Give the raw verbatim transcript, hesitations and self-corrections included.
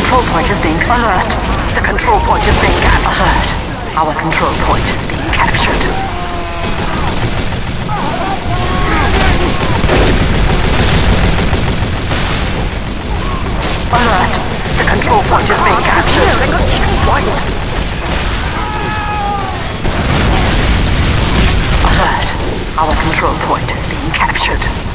control point is being... Alert! The control point is being captured. Alert! Our control point is being captured. Alert! The control point is being captured. I got you right. Alert! Our control point is being captured.